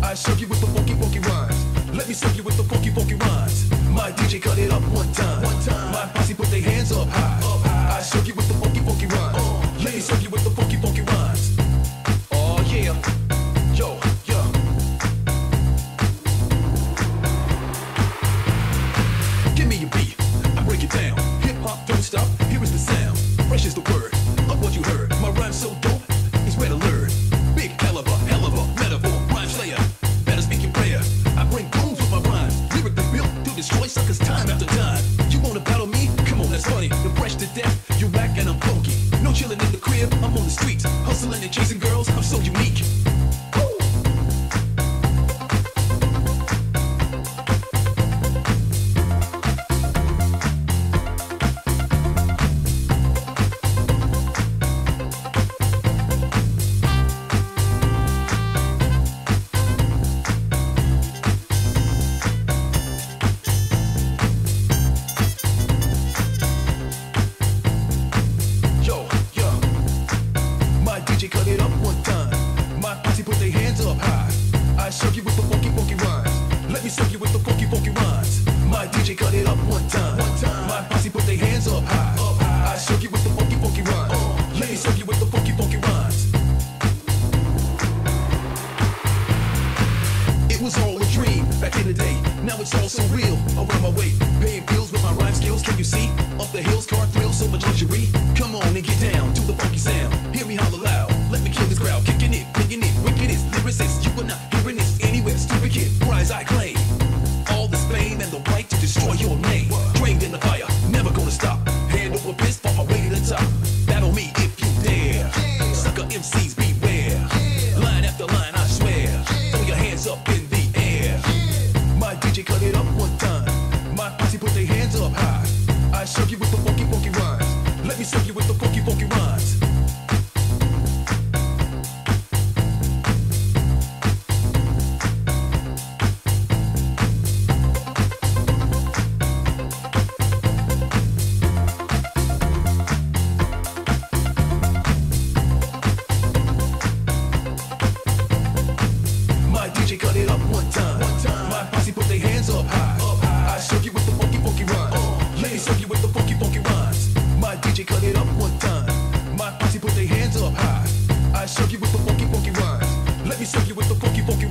I serve you with the funky, funky rhymes. Let me serve you with the funky, funky rhymes. My DJ cut it up one time. My posse put their hands up high. I serve you with the funky, funky rhymes. Let me serve you with the funky, funky rhymes. Oh yeah, yo, yo. Give me a beat, I break it down. Hip hop don't stop, here is the sound. Fresh is the word of what you heard. My rhyme's so dope, it's red alert. Big caliber, hell of a metaphor, rhyme slayer. Better speak your prayer. I bring bones with my rhymes, lyrically built to destroy suckers time after time. You wanna battle me? Come on, that's funny. You're fresh to death, you're whack and I'm funky. No chillin' in the crib, I'm on the streets, hustling and chasing girls. I'm so unique. Cut it up one time. My posse put their hands up high. I serve you with the funky, funky rhymes. Let me serve you with the funky, funky rhymes. My DJ cut it up one time. My posse put their hands up high. I serve you with the funky, funky rhymes. Let me serve you with the funky, funky rhymes. It was all a dream back in the day. Now it's all so real. Around my way, paying bills with my rhyme skills. Can you see? Up the hills, car thrills, so much luxury. Come on and get down to the funky sound. Hear me holler loud. Let me kill this crowd, kicking it, making it, wickedest lyricist. You are not hearing this anywhere, stupid kid. Rise, I claim all this fame and the right to destroy your name. Trained in the fire, never gonna stop. Hand over fist, fall my way to the top. Battle me if you dare. Sucker MCs beware. Line after line, I swear. Throw your hands up in the air. My DJ cut it up one time. My posse put their hands up high. I serve you with the funky, funky rhymes. Let me serve you with the funky, funky rhymes. DJ cut it up one time. My posse put their hands up high. I serve you with the funky, funky rhymes. Let me serve you with the funky, funky rhymes. My DJ cut it up one time. My posse put their hands up high. I serve you with the funky, funky rhymes. Let me serve you with the funky, funky